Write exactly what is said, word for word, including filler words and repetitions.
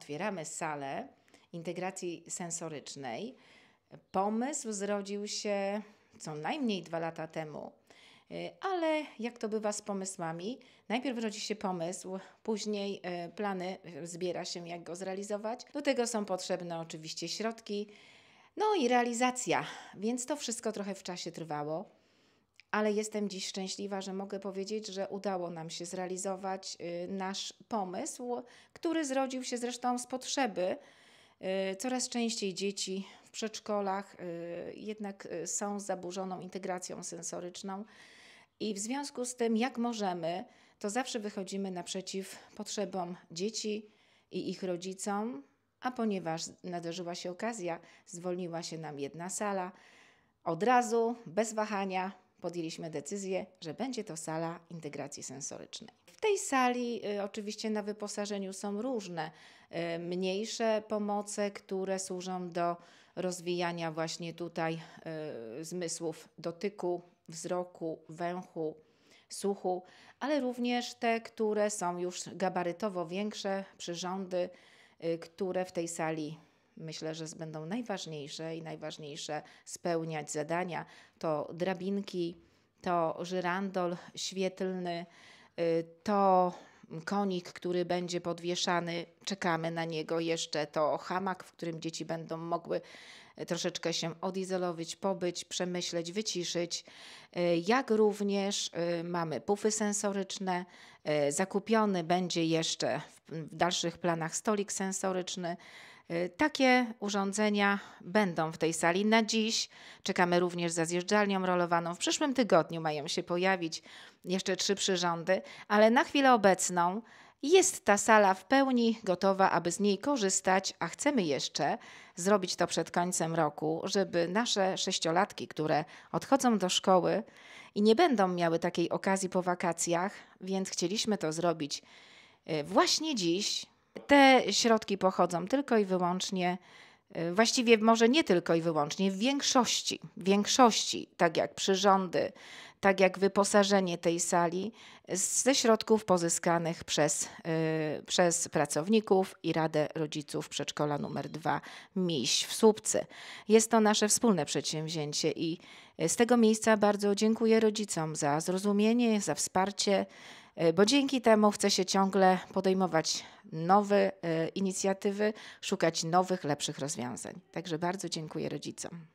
otwieramy salę integracji sensorycznej. Pomysł zrodził się co najmniej dwa lata temu, ale jak to bywa z pomysłami, najpierw rodzi się pomysł, później plany, zbiera się jak go zrealizować. Do tego są potrzebne oczywiście środki, no i realizacja, więc to wszystko trochę w czasie trwało. Ale jestem dziś szczęśliwa, że mogę powiedzieć, że udało nam się zrealizować nasz pomysł, który zrodził się zresztą z potrzeby. Coraz częściej dzieci w przedszkolach jednak są z zaburzoną integracją sensoryczną i w związku z tym, jak możemy, to zawsze wychodzimy naprzeciw potrzebom dzieci i ich rodzicom, a ponieważ nadarzyła się okazja, zwolniła się nam jedna sala, od razu, bez wahania, podjęliśmy decyzję, że będzie to sala integracji sensorycznej. W tej sali y, oczywiście na wyposażeniu są różne y, mniejsze pomoce, które służą do rozwijania właśnie tutaj y, zmysłów dotyku, wzroku, węchu, słuchu, ale również te, które są już gabarytowo większe, przyrządy, y, które w tej sali myślę, że będą najważniejsze i najważniejsze spełniać zadania. To drabinki, to żyrandol świetlny, to konik, który będzie podwieszany, czekamy na niego jeszcze, to hamak, w którym dzieci będą mogły troszeczkę się odizolować, pobyć, przemyśleć, wyciszyć. Jak również mamy pufy sensoryczne, zakupiony będzie jeszcze w dalszych planach stolik sensoryczny. Takie urządzenia będą w tej sali na dziś. Czekamy również za zjeżdżalnią rolowaną. W przyszłym tygodniu mają się pojawić jeszcze trzy przyrządy, ale na chwilę obecną jest ta sala w pełni gotowa, aby z niej korzystać, a chcemy jeszcze zrobić to przed końcem roku, żeby nasze sześciolatki, które odchodzą do szkoły i nie będą miały takiej okazji po wakacjach, więc chcieliśmy to zrobić właśnie dziś. Te środki pochodzą tylko i wyłącznie, właściwie może nie tylko i wyłącznie, w większości, w większości, tak jak przyrządy, tak jak wyposażenie tej sali, ze środków pozyskanych przez, yy, przez pracowników i Radę Rodziców Przedszkola numer dwa Miś w Słupcy. Jest to nasze wspólne przedsięwzięcie i z tego miejsca bardzo dziękuję rodzicom za zrozumienie, za wsparcie, bo dzięki temu chce się ciągle podejmować nowe y, inicjatywy, szukać nowych, lepszych rozwiązań. Także bardzo dziękuję rodzicom.